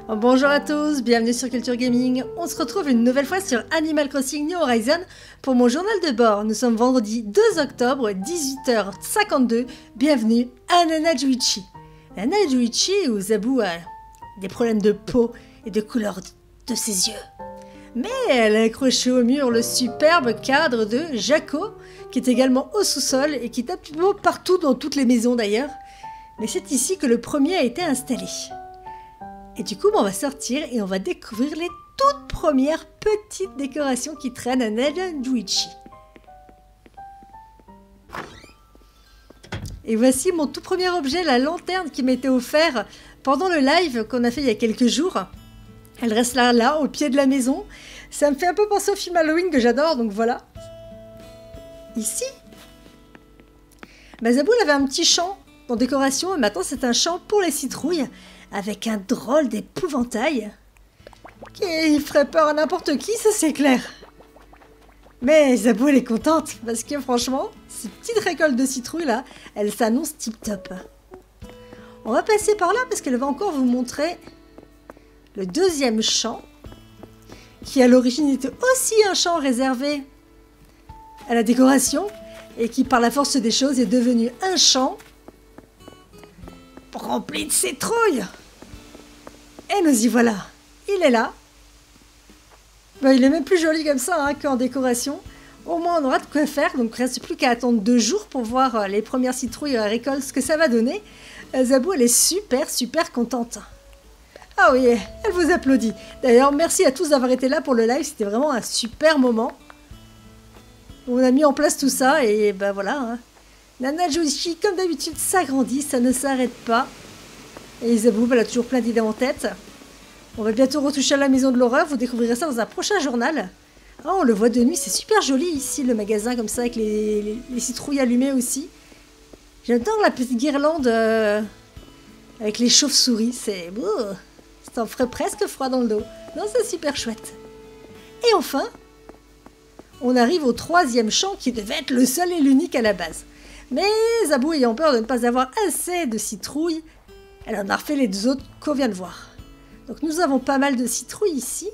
Bonjour à tous, bienvenue sur Culture Gaming. On se retrouve une nouvelle fois sur Animal Crossing New Horizons pour mon journal de bord. Nous sommes vendredi 2 octobre, 18h52. Bienvenue à Nana Juichi. Nana Juichi où Zabou a des problèmes de peau et de couleur de ses yeux. Mais elle a accroché au mur le superbe cadre de Jaco, qui est également au sous-sol et qui est un petit peu partout dans toutes les maisons d'ailleurs. Mais c'est ici que le premier a été installé. Et du coup, on va sortir et on va découvrir les toutes premières petites décorations qui traînent à Nana Juichi. Et voici mon tout premier objet, la lanterne qui m'a été offerte pendant le live qu'on a fait il y a quelques jours. Elle reste là, au pied de la maison. Ça me fait un peu penser au film Halloween que j'adore, donc voilà. Ici, Zabou avait un petit champ en décoration, et maintenant c'est un champ pour les citrouilles, avec un drôle d'épouvantail qui ferait peur à n'importe qui, ça c'est clair. Mais Zabou elle est contente, parce que franchement, ces petites récoltes de citrouilles là, elles s'annoncent tip top. On va passer par là, parce qu'elle va encore vous montrer le deuxième champ, qui à l'origine était aussi un champ réservé à la décoration, et qui par la force des choses est devenu un champ rempli de citrouilles. Et nous y voilà. Il est là. Il est même plus joli comme ça qu'en décoration. Au moins on aura de quoi faire, donc il ne reste plus qu'à attendre 2 jours pour voir les premières citrouilles récoltes, ce que ça va donner. Zabou elle est super contente. Ah oui, elle vous applaudit. D'ailleurs, merci à tous d'avoir été là pour le live, c'était vraiment un super moment. On a mis en place tout ça et voilà. Nana Juichi, comme d'habitude, s'agrandit, ça ne s'arrête pas. Et Zabou, elle a toujours plein d'idées en tête. On va bientôt retoucher à la maison de l'horreur, vous découvrirez ça dans un prochain journal. Oh, on le voit de nuit, c'est super joli ici, le magasin, comme ça, avec les citrouilles allumées aussi. J'adore la petite guirlande avec les chauves-souris, c'est beau. Ça en ferait presque froid dans le dos. Non, c'est super chouette. Et enfin, on arrive au 3e champ qui devait être le seul et l'unique à la base. Mais Zabou ayant peur de ne pas avoir assez de citrouilles, elle en a refait les 2 autres qu'on vient de voir. Donc nous avons pas mal de citrouilles ici,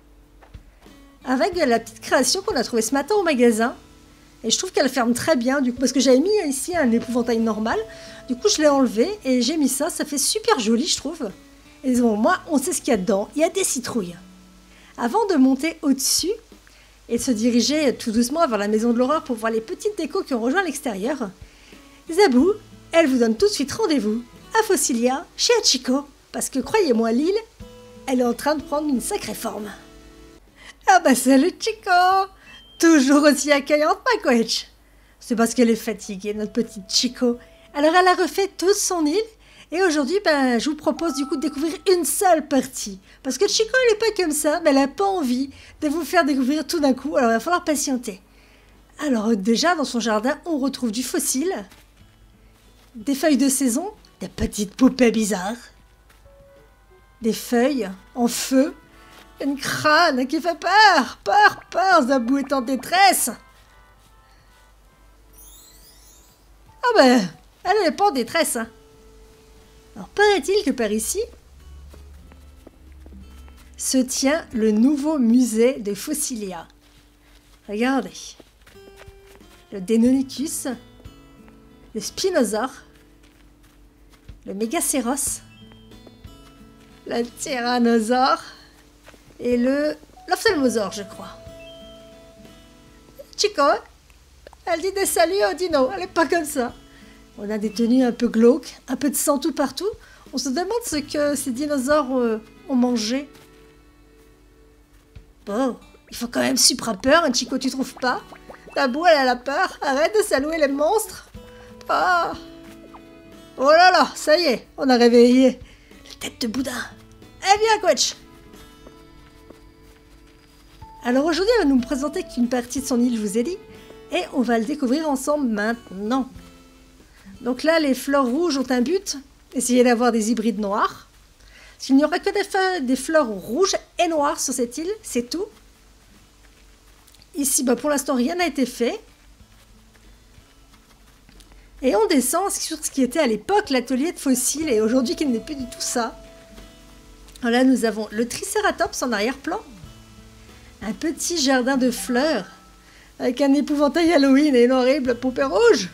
avec la petite création qu'on a trouvée ce matin au magasin. Et je trouve qu'elle ferme très bien, du coup, parce que j'avais mis ici un épouvantail normal. Du coup, je l'ai enlevé et j'ai mis ça. Ça fait super joli, je trouve. Et bon, moi, on sait ce qu'il y a dedans. Il y a des citrouilles. Avant de monter au-dessus et de se diriger tout doucement vers la maison de l'horreur pour voir les petites décos qui ont rejoint l'extérieur, Zabou, elle vous donne tout de suite rendez-vous à Fossilia, chez Hachiko, parce que croyez-moi, l'île, elle est en train de prendre une sacrée forme. Ah salut Chico! Toujours aussi accueillante, ma coach. C'est parce qu'elle est fatiguée, notre petite Chico. Alors elle a refait toute son île, et aujourd'hui, je vous propose du coup de découvrir une seule partie. Parce que Chico, elle n'est pas comme ça, mais elle n'a pas envie de vous faire découvrir tout d'un coup, alors il va falloir patienter. Alors déjà, dans son jardin, on retrouve du fossile, des feuilles de saison, des petites poupées bizarres, des feuilles en feu, une crâne qui fait peur, peur, Zabou est en détresse. Ah elle n'est pas en détresse. Alors paraît-il que par ici se tient le nouveau musée de Fossilia. Regardez. Le Deinonychus, le Spinosaure, le Mégacéros, le Tyrannosaure et l'Ophtalmosaure, je crois. Chico, elle dit des saluts au dino, elle est pas comme ça. On a des tenues un peu glauques, un peu de sang tout partout. On se demande ce que ces dinosaures ont mangé. Bon, il faut quand même super peur, Chico, tu trouves pas? Zabou, elle a peur, arrête de saluer les monstres. Ah. Oh là là, ça y est, on a réveillé la tête de boudin. Eh bien, coach. Alors aujourd'hui, elle va nous présenter qu'une partie de son île, je vous ai dit, et on va le découvrir ensemble maintenant. Donc là, les fleurs rouges ont un but, essayer d'avoir des hybrides noirs. Parce qu'il n'y aura que des fleurs rouges et noires sur cette île, c'est tout. Ici, pour l'instant, rien n'a été fait. Et on descend sur ce qui était à l'époque l'atelier de fossiles et aujourd'hui qui n'est plus du tout ça. Là, nous avons le Tricératops en arrière-plan. Un petit jardin de fleurs avec un épouvantail Halloween et une horrible poupée rouge.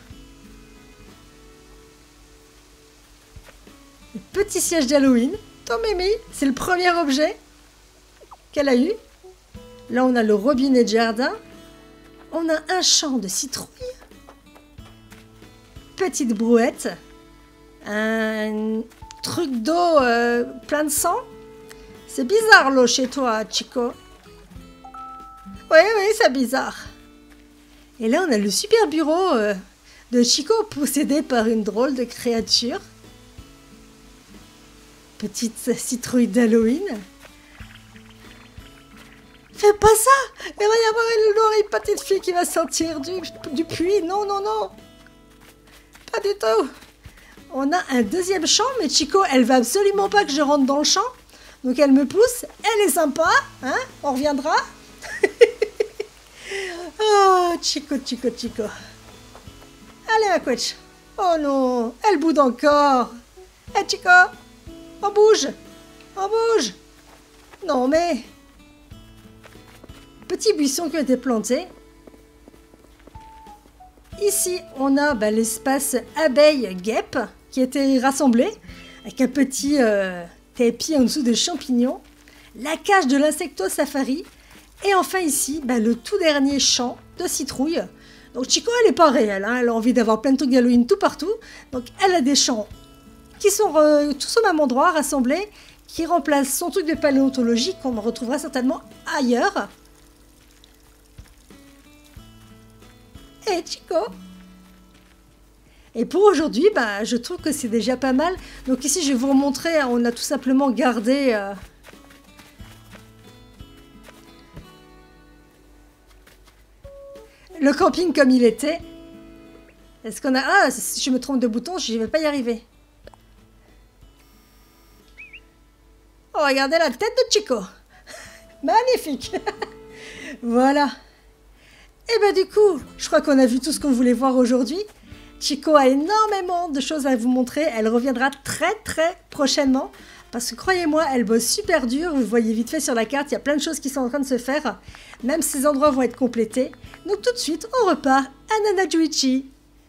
Le petit siège d'Halloween. Mimi, c'est le premier objet qu'elle a eu. Là, on a le robinet de jardin. On a un champ de citrouilles. Petite brouette. Un truc d'eau plein de sang. C'est bizarre l'eau chez toi, Chico. Oui, c'est bizarre. Et là, on a le super bureau de Chico possédé par une drôle de créature. Petite citrouille d'Halloween. Fais pas ça! Il va y avoir une horrible petite fille qui va sortir du puits. Non. Pas du tout. On a un deuxième champ, mais Chico, elle va absolument pas que je rentre dans le champ. Donc elle me pousse. Elle est sympa. Hein? On reviendra. Oh, Chico. Allez, ma couette. Oh non, elle boude encore. Eh, Chico, on bouge. Non, mais... Petit buisson qui a été planté. Ici, on a l'espace abeille-guêpe qui a été rassemblé avec un petit tapis en dessous des champignons. La cage de l'insecto safari. Et enfin ici, le tout dernier champ de citrouille. Donc Chico, elle n'est pas réelle, hein, elle a envie d'avoir plein de trucs d'Halloween tout partout. Donc elle a des champs qui sont tous au même endroit, rassemblés, qui remplacent son truc de paléontologie qu'on retrouvera certainement ailleurs. Et Chico. Et pour aujourd'hui, je trouve que c'est déjà pas mal. Donc ici, je vais vous remontrer, on a tout simplement gardé... le camping comme il était. Est-ce qu'on a... Ah, si je me trompe de bouton, je ne vais pas y arriver. Oh, regardez la tête de Chico. Magnifique. Voilà. Et du coup, je crois qu'on a vu tout ce qu'on voulait voir aujourd'hui. Chico a énormément de choses à vous montrer. Elle reviendra très prochainement. Parce que croyez-moi, elle bosse super dur. Vous voyez vite fait sur la carte, il y a plein de choses qui sont en train de se faire. Même ces endroits vont être complétés. Donc tout de suite, on repart à Nanajuichi.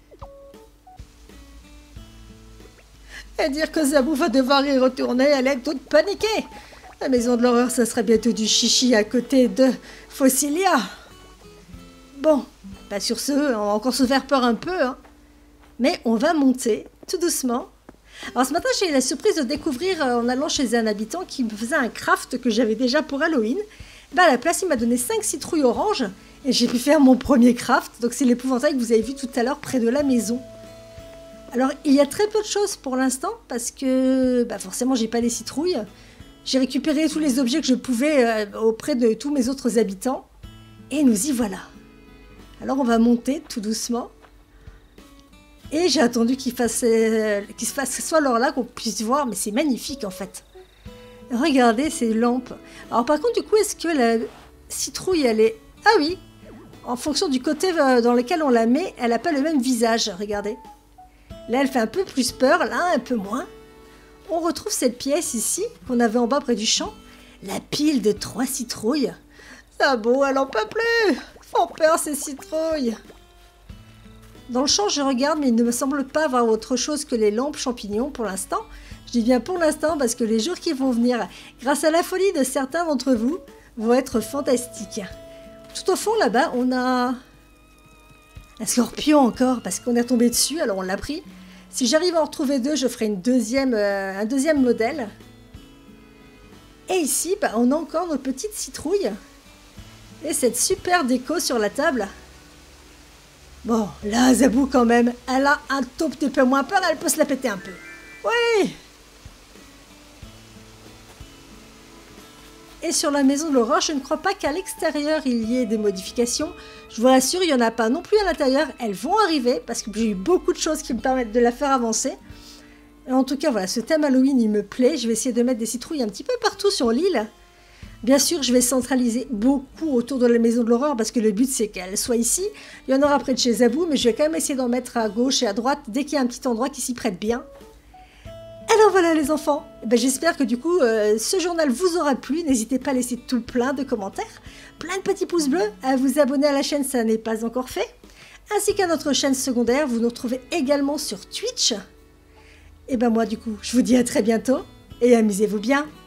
Et dire que Zabou va devoir y retourner, elle est toute paniquée. La maison de l'horreur, ça sera bientôt du chichi à côté de Fossilia. Bon, sur ce, on va encore se faire peur un peu. Hein. Mais on va monter tout doucement. Alors ce matin, j'ai eu la surprise de découvrir en allant chez un habitant qui me faisait un craft que j'avais déjà pour Halloween. À la place, il m'a donné 5 citrouilles oranges et j'ai pu faire mon premier craft. Donc c'est l'épouvantail que vous avez vu tout à l'heure près de la maison. Alors il y a très peu de choses pour l'instant parce que forcément j'ai pas les citrouilles. J'ai récupéré tous les objets que je pouvais auprès de tous mes autres habitants. Et nous y voilà. Alors on va monter tout doucement. Et j'ai attendu qu'il se fasse soit l'heure là qu'on puisse voir, mais c'est magnifique en fait. Regardez ces lampes. Alors par contre, du coup, est-ce que la citrouille, elle est... Ah oui, en fonction du côté dans lequel on la met, elle n'a pas le même visage, regardez. Là, elle fait un peu plus peur, là, un peu moins. On retrouve cette pièce ici, qu'on avait en bas près du champ. La pile de 3 citrouilles. Ah bon, elle en peut plus. Font peur ces citrouilles. Dans le champ, je regarde, mais il ne me semble pas avoir autre chose que les lampes champignons pour l'instant. Je dis bien pour l'instant parce que les jours qui vont venir, grâce à la folie de certains d'entre vous, vont être fantastiques. Tout au fond, là-bas, on a un scorpion encore, parce qu'on est tombé dessus, alors on l'a pris. Si j'arrive à en retrouver 2, je ferai un deuxième modèle. Et ici, on a encore nos petites citrouilles. Et cette super déco sur la table. Bon, là, Zabou, quand même, elle a un tout petit peu moins peur, elle peut se la péter un peu. Oui! Et sur la maison de l'horreur, je ne crois pas qu'à l'extérieur, il y ait des modifications. Je vous rassure, il n'y en a pas non plus à l'intérieur. Elles vont arriver, parce que j'ai eu beaucoup de choses qui me permettent de la faire avancer. Et en tout cas, voilà, ce thème Halloween, il me plaît. Je vais essayer de mettre des citrouilles un petit peu partout sur l'île. Bien sûr, je vais centraliser beaucoup autour de la maison de l'horreur parce que le but, c'est qu'elle soit ici. Il y en aura près de chez Zabou, mais je vais quand même essayer d'en mettre à gauche et à droite dès qu'il y a un petit endroit qui s'y prête bien. Alors voilà les enfants, j'espère que du coup ce journal vous aura plu. N'hésitez pas à laisser tout plein de commentaires, plein de petits pouces bleus, à vous abonner à la chaîne, ça n'est pas encore fait, ainsi qu'à notre chaîne secondaire. Vous nous retrouvez également sur Twitch. Et moi du coup, je vous dis à très bientôt et amusez-vous bien.